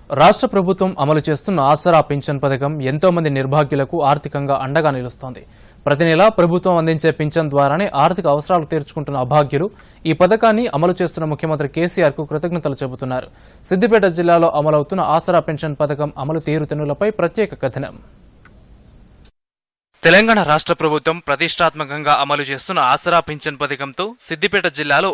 రాష్ట్ర ప్రభుత్వం అమలు చేస్తున్న ఆసరా పింఛన్ పథకం ఎంతో మంది నిర్భాగ్యులకు ఆర్థికంగా అండగా నిలుస్తోంది. ప్రతి నెల ప్రభుత్వం అందించే పింఛన్ ద్వారానే ఆర్థిక అవసరాలు తీర్చుకుంటున్న అభాగ్యులు ఈ పథకాన్ని అమలు చేస్తున్న ముఖ్యమంత్రి కేసీఆర్ కు కృతజ్ఞతలు చెబుతున్నారు. సిద్దిపేట జిల్లాలో అమలవుతున్న ఆసరా పింఛన్ పథకం అమలు తీరుతెన్నులపై ప్రత్యేక కథనం. తెలంగాణ రాష్ట్ర ప్రభుత్వం ప్రతిష్టాత్మకంగా అమలు చేస్తున్న ఆసరా పింఛన్ పథకంతో సిద్దిపేట జిల్లాలో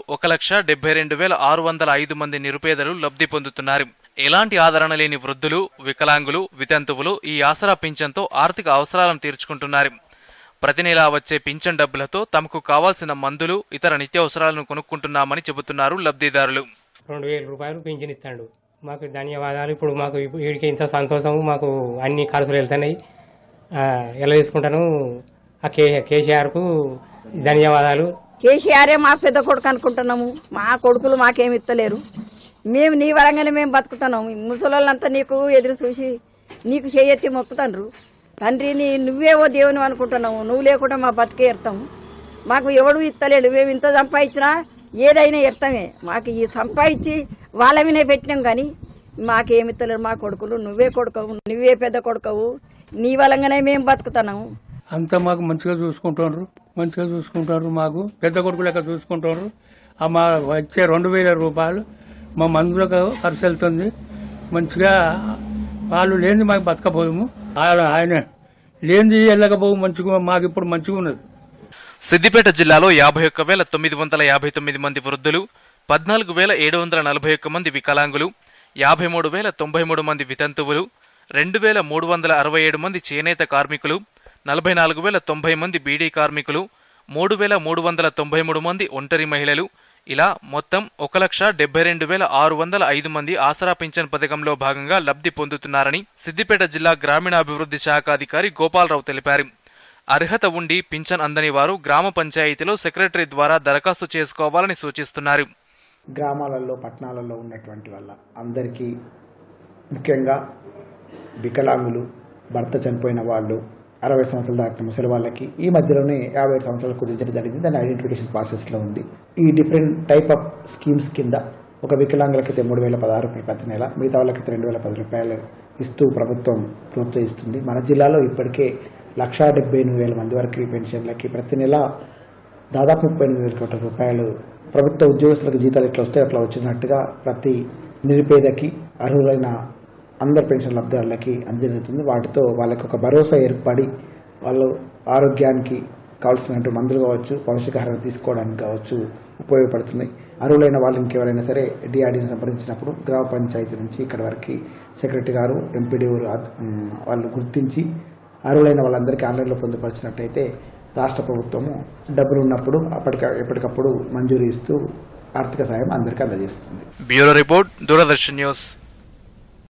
1,72,605 మంది నిరుపేదలు లబ్ధి పొందుతున్నారు. ఎలాంటి ఆదరణ లేని వృద్ధులు, వికలాంగులు, వితంతువులు ఈ ఆసరా పింఛన్తో ఆర్థిక అవసరాలను తీర్చుకుంటున్నారు. ప్రతి నెలా వచ్చే పింఛన్ డబ్బులతో తమకు కావాల్సిన మందులు, ఇతర నిత్యావసరాలను కొనుక్కుంటున్నామని చెబుతున్నారు లబ్ధిదారులు. 2,000 రూపాయలు పింఛన్ ఇస్తాడు. మాకు ధన్యవాదాలు. ఇప్పుడు మాకు వీడికి ఇంత సంతోషం, మాకు అన్ని ఖర్చులు వెళ్తున్నాయి. ఎలా తీసుకుంటాను ఆ కేసీఆర్కు ధన్యవాదాలు. కేసీఆరే మా పెద్ద కొడుకు అనుకుంటున్నాము. మా కొడుకులు మాకేమి ఇస్తలేరు. మేము నీ వరంగానే మేము బతుకుతున్నాము. ముసలోళ్ళంతా నీకు ఎదురు చూసి నీకు చేయెత్తి మొక్కుతాండ్రు. తండ్రి నువ్వేవో దేవుని అనుకుంటున్నాము. నువ్వు లేకుండా మా బతికే ఎడతాము. మాకు ఎవడు ఇస్తలేడు. మేము ఇంత సంపాదించినా ఏదైనా ఎడతామే. మాకు ఈ సంపాదించి వాళ్ళ మీనే పెట్టినాం కానీ మాకేమి ఇస్తలేరు మా కొడుకులు. నువ్వే కొడుకవు, నువ్వే పెద్ద కొడుకవు, నీ వలంగానే మేము బతుకుతున్నాము. అంతా మాకు మంచిగా చూసుకుంటారు. మాకు పెద్ద కొడుకు లెక్క చూసుకుంటారు. మా వచ్చే 2,000 రూపాయలు మా మందులకు ఖర్చు వెళ్తుంది. మంచిగా వాళ్ళు లేనిది మాకు బతకపోము, ఆయన లేనిది వెళ్ళకపోవు. మంచిగా మాకు ఇప్పుడు మంచిగా ఉన్నది. సిద్దిపేట జిల్లాలో 51,959 మంది వృద్ధులు, 14,741 మంది వికలాంగులు, 53,093 మంది వితంతువులు, 2,367 మంది చేనేత కార్మికులు, 44,090 మంది బీడీ కార్మికులు, 3,393 మంది ఒంటరి మహిళలు, ఇలా మొత్తం 1,72,605 మంది ఆసరా పింఛన్ పథకంలో భాగంగా లబ్ధి పొందుతున్నారని సిద్దిపేట జిల్లా గ్రామీణాభివృద్ధి శాఖ అధికారి గోపాలరావు తెలిపారు. అర్హత ఉండి పింఛన్ అందని వారు గ్రామ పంచాయతీలో సెక్రటరీ ద్వారా దరఖాస్తు చేసుకోవాలని సూచిస్తున్నారు. గ్రామాలలో, పట్టణాలలో ఉన్నటువంటి వాళ్ళ అందరికీ, ముఖ్యంగా వికలాంగులు, భర్త చనిపోయిన వాళ్ళు, 60 సంవత్సరాలు దాటిన ముసలి వాళ్ళకి ఈ మధ్యలోనే 57 సంవత్సరాలు కుదించడం జరిగింది. దాని ఐడెంటిఫికేషన్ ప్రాసెస్లో ఉంది. ఈ డిఫరెంట్ టైప్ ఆఫ్ స్కీమ్స్ కింద ఒక వికలాంగులకైతే 3,016 రూపాయలు ప్రతి నెల, మిగతా వాళ్ళకైతే 2,010 రూపాయలు ఇస్తూ ప్రభుత్వం ప్రోత్సహిస్తుంది. మన జిల్లాలో ఇప్పటికే 1,78,000 మంది వరకు ఈ పెన్షన్లకి ప్రతి నెల దాదాపు 38,000 కోట్ల రూపాయలు ప్రభుత్వ ఉద్యోగస్తులకు జీతాలు ఎట్లా వస్తే అట్లా వచ్చినట్టుగా ప్రతి నిరుపేదకి, అర్హులైన అందరు పెన్షన్ లబ్ధిదారులకి అందజరుగుతుంది. వాటితో వాళ్ళకి ఒక భరోసా ఏర్పడి వాళ్ళు ఆరోగ్యానికి కావాల్సినటువంటి మందులు కావచ్చు, పౌష్టికాహారం తీసుకోవడానికి కావచ్చు ఉపయోగపడుతున్నాయి. అర్హులైన వాళ్ళు ఇంకెవరైనా సరే డిఆర్డీని సంప్రదించినప్పుడు గ్రామ పంచాయతీ నుంచి ఇక్కడ వరకు సెక్రటరీ గారు, ఎంపీడీ వాళ్ళు గుర్తించి అర్హులైన వాళ్ళందరికీ ఆన్లైన్లో పొందుపరిచినట్టయితే రాష్ట్ర ప్రభుత్వము డబ్బులు ఉన్నప్పుడు ఎప్పటికప్పుడు మంజూరు ఇస్తూ ఆర్థిక సాయం అందరికీ అందజేస్తుంది. Bureau report, Doordarshan news.